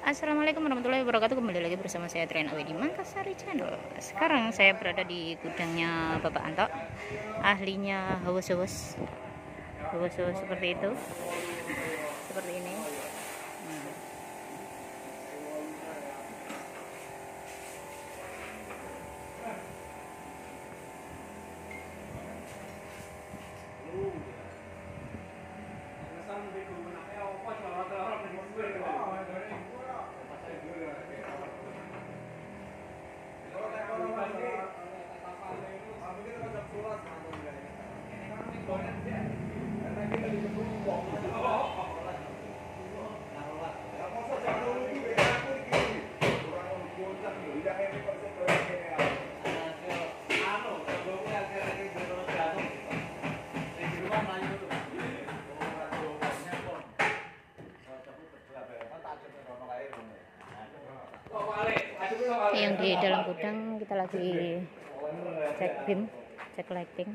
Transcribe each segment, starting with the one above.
Assalamualaikum warahmatullahi wabarakatuh. Kembali lagi bersama saya Tren Awi di Mangkasari Channel. Sekarang saya berada di gudangnya Bapak Anto, ahlinya hawes-hawes seperti itu, seperti ini. Yang di dalam gudang kita lagi cek beam, cek lighting.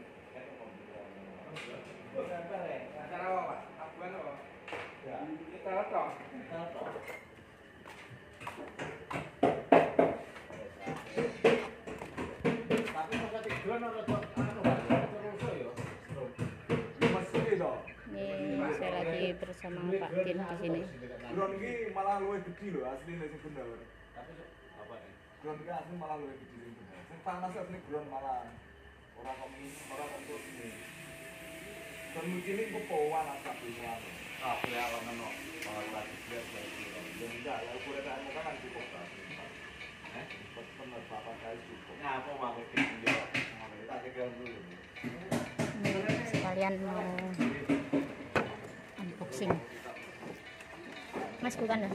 Ini saya lagi bersama Pak Din di sini. Drone ini malah luwih gede loh asli nek sing bener. Drone iki asli malah luwih gede sing bener. Sing panas asli drone malah ora kok ini. Drone iki ning kepowan asap semua. Ah, ya ngono. Malah lagi bias lagi. Yang enggak ya ukuran kamu kan cukup kan. Bener papan kali cukup. Nah, apa mau video? Tak cekel dulu. Ini sekalian mau unboxing. Mas bukan lah.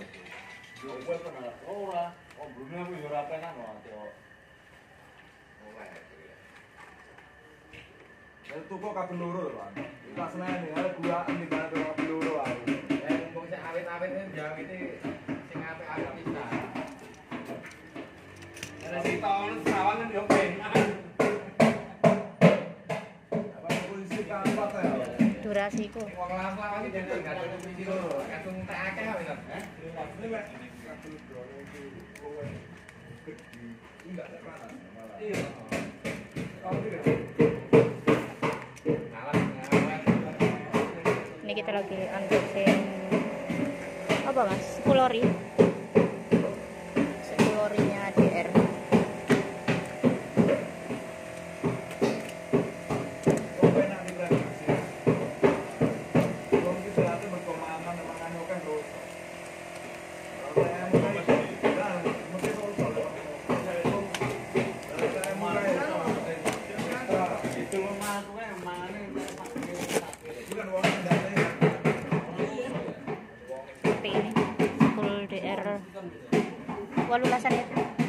Tuku kabel loro lho, Pak. Tak seneni, arep gua ning kana kabel loro ae. Mumpung sing awet-awet njawite sing apik-apik bisa. Ada sing tahun sawangan yo pengen. Apa polisi kampat ya? Durasiku. Wong lawas-lawas iki jenenge gak ada polisi loro, kadung tak akeh wae to. Ini Pak, kabel drone iki kowe gede. Enggak ada panas malah. Iya. Kalau tidak Ini kita lagi unboxing apa mas? Sepulorinya DR. Seperti ini, sepul DR walulasan ya.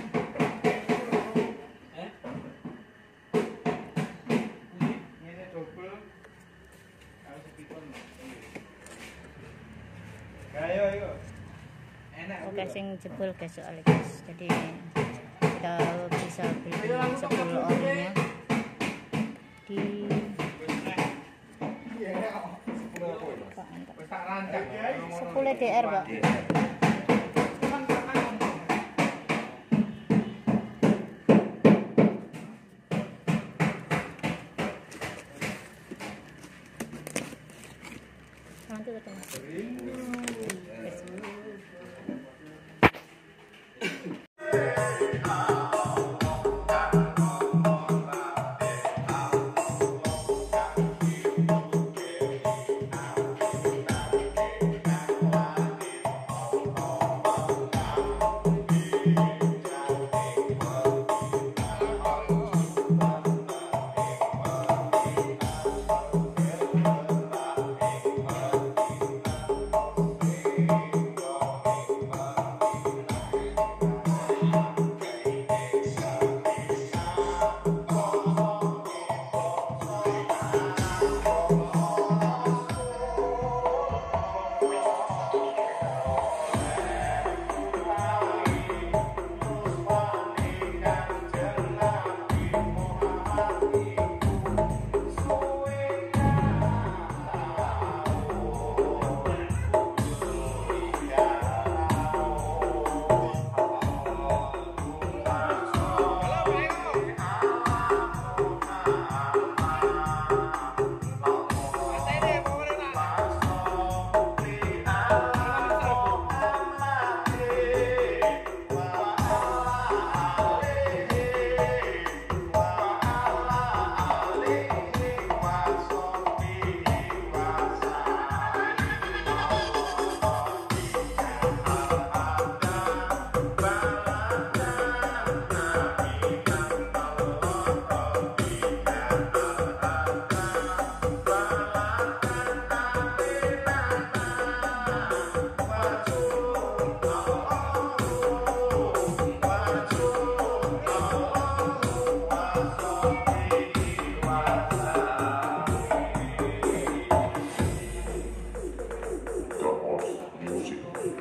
Oke, sing jebol guys soalnya guys. Jadi kita bisa beli sepul orinya di Pak Anto. Wis tak rancang. Sepul DR Pak. Nanti ketemu.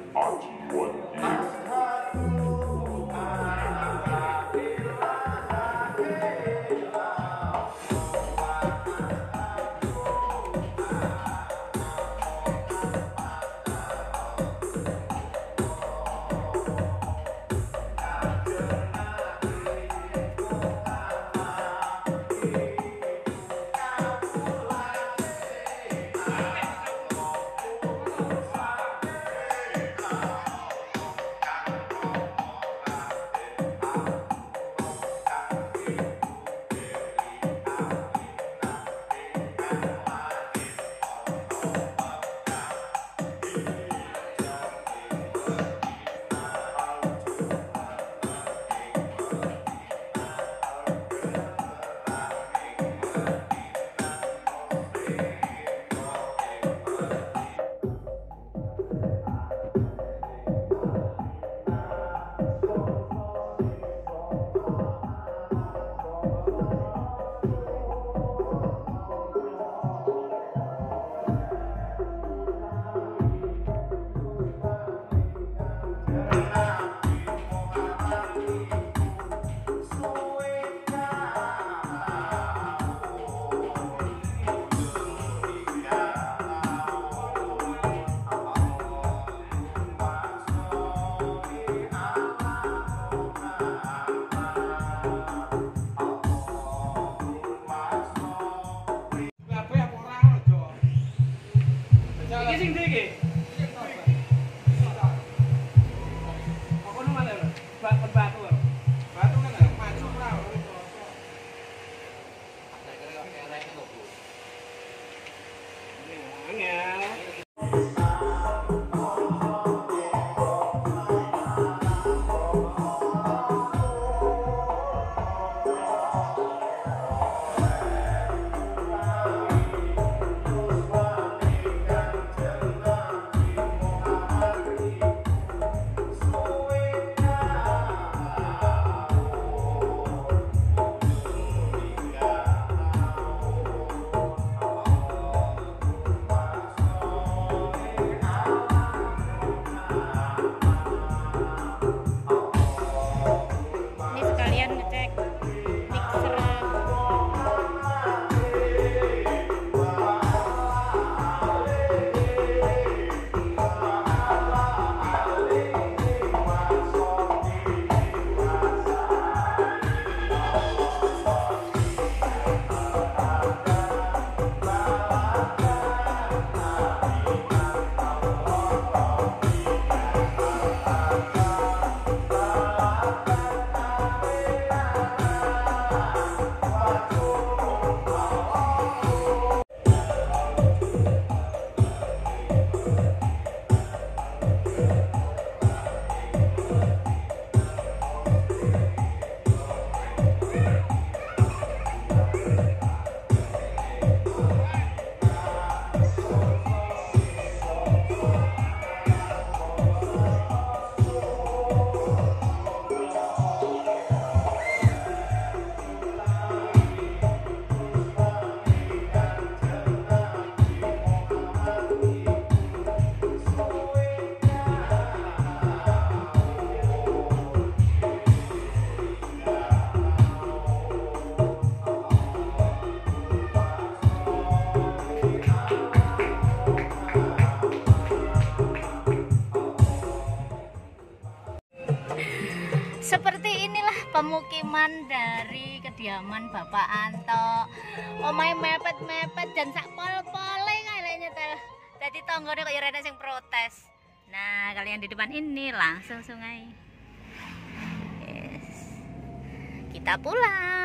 Seperti inilah pemukiman dari kediaman Bapak Anto. Omahe mepet-mepet dan sak pol-pole kayaknya nyetel. Dadi tanggane kok ya rene sing protes. Nah, kalian di depan ini langsung sungai. Yes. Kita pulang.